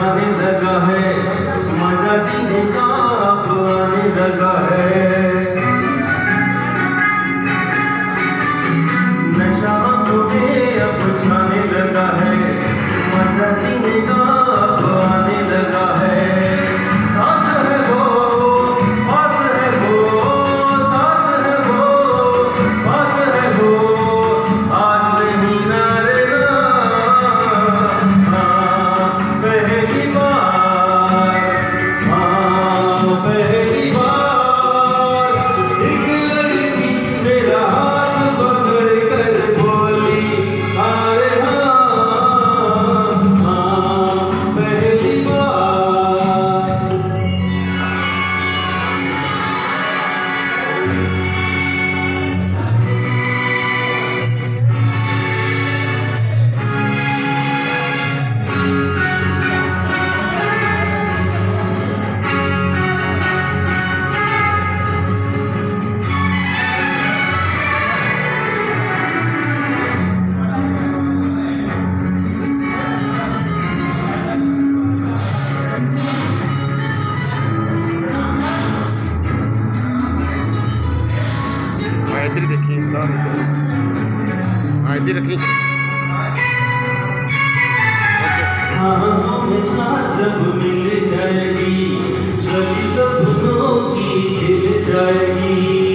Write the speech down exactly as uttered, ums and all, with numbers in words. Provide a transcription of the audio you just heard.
जाने लगा है, मजा जीने का अब आने लगा है। नशा तुम्हें अब छाने लगा है, मजा जीने का अब आने लगा है। साथ है वो, पास है वो, साथ है वो, पास है वो, आज नहीं ना रे ना। हाँ पहली बार, हाँ पहली बार एक लड़की मेरा हाथ पकड़ कर बोली अरे हाँ, हाँ पहली बार। इधर देखिए, हाँ इधर रखी। सांसों में सांस जब मिल जाएगी, गली सपनों की खिल जाएगी।